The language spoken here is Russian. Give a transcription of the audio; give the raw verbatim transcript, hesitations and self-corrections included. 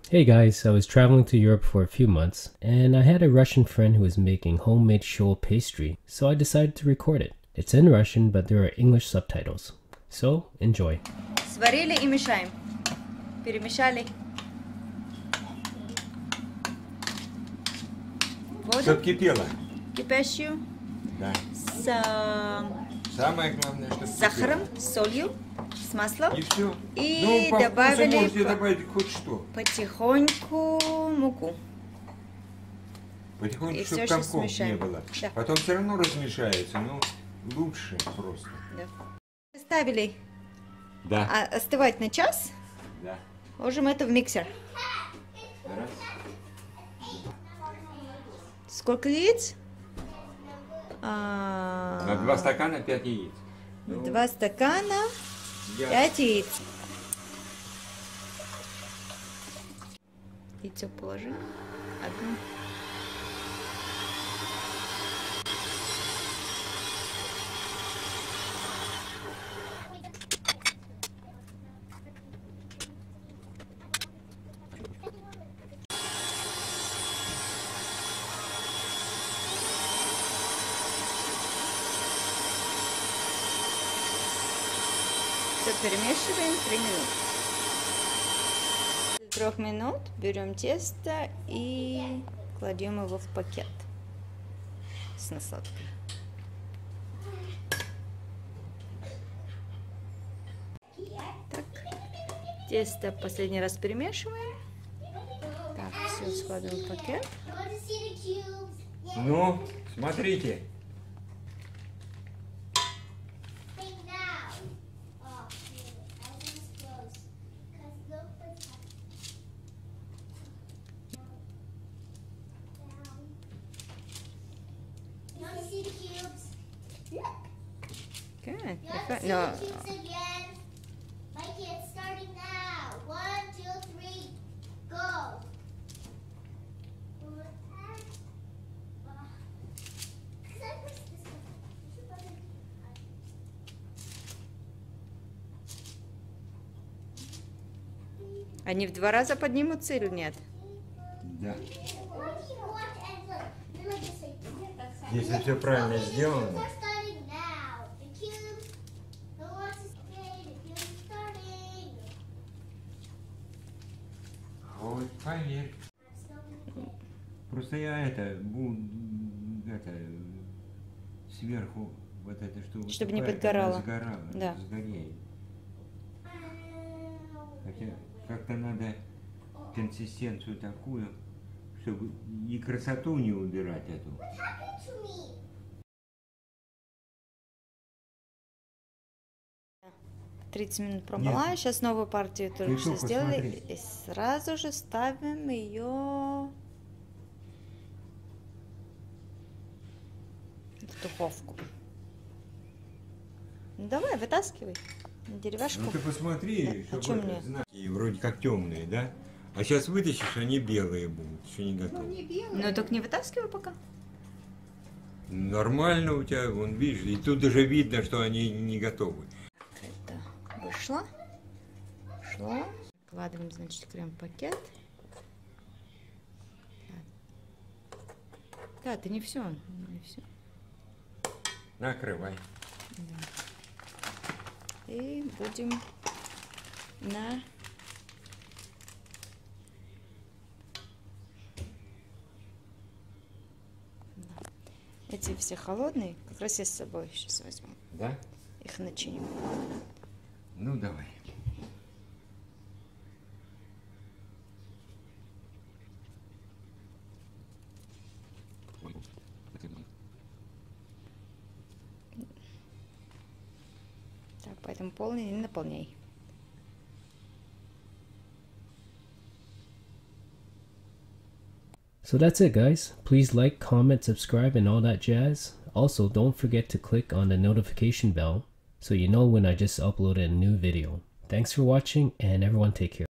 Hey guys, I was traveling to Europe for a few months, and I had a Russian friend who was making homemade shoal pastry, so I decided to record it. It's in Russian, but there are English subtitles. So, enjoy. Сварили и мешаем. Перемешали. Воду Чтоб кипело. кипящую. Да. С э, Самое главное, чтобы сахаром, с солью, с маслом. И все. И ну, по добавили вкусу можете по- добавить хоть что. потихоньку муку. Потихоньку, И чтобы всё сейчас комков не смешаем. было. Да. Потом все равно размешается, но лучше просто. Да. Ставили Да. а, остывать на час. Да. Ложим это в миксер. Раз. Сколько яиц? А, На два стакана пять яиц. Ну, Два стакана, я- пять яиц. Яйцо положи. Одно. Все перемешиваем три минуты. После трех минут берем тесто и кладем его в пакет с насадкой. Так, тесто последний раз перемешиваем. Так, все складываем в пакет. Ну, смотрите. Good. No. Они в два раза поднимутся или нет? Да. Если все правильно сделано. Ой, поверь. Просто я это, бу- это сверху вот это что Чтобы не высыпает, подгорало. она сгорала, Да. сгореет. Хотя как-то надо консистенцию такую, чтобы и красоту не убирать эту. тридцать минут промыла. Сейчас новую партию только что только сделали. смотри. И сразу же ставим ее в духовку. Ну давай, вытаскивай на деревяшку. Ну ты посмотри, Да, а чтобы чё мне? знаки вроде как темные, да? А сейчас вытащишь, они белые будут, еще не готовы. Ну только не вытаскивай пока. Нормально у тебя, вон видишь, и тут даже видно, что они не готовы. Это вышло. Шло. Вкладываем, значит, крем-пакет. Да, это не все. Не все. Накрывай. И будем на эти все холодные, как раз я с собой сейчас возьму. Да? Их начиним. Ну давай. Так, поэтому полный не наполняй. So that's it guys. Please like, comment, subscribe, and all that jazz. Also, don't forget to click on the notification bell so you know when I just uploaded a new video. Thanks for watching, and everyone take care.